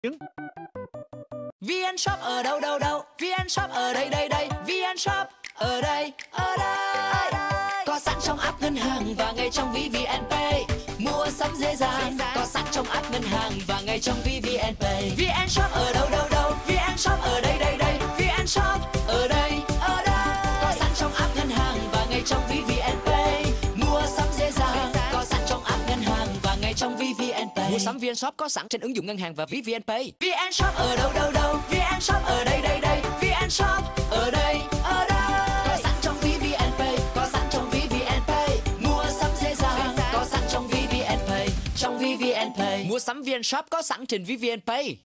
Chứng. VN Shop ở đâu đâu đâu, VN Shop ở đây đây đây, VN Shop ở đây ở đây. Có sẵn trong app ngân hàng và ngay trong ví VNPay. Mua sắm dễ dàng, có sẵn trong app ngân hàng và ngay trong ví VNPay. VN Shop ở đâu đâu đâu, VN Shop ở đây đây đây, VN Shop ở đây ở đây. Có sẵn trong app ngân hàng và ngay trong ví VNPay. Mua sắm dễ dàng, có sẵn trong app ngân hàng và ngay trong ví VNPay. Mua sắm VN Shop có sẵn trên ứng dụng ngân hàng và ví VNPay. VN Shop ở đâu đâu đâu, VN Shop ở đây đây đây, VN Shop ở đây ở đây. Có sẵn trong ví VNPay, có sẵn trong ví VNPay. Mua sắm dễ dàng, có sẵn trong ví VNPay, trong ví VNPay. Mua sắm VN Shop có sẵn trên ví VNPay.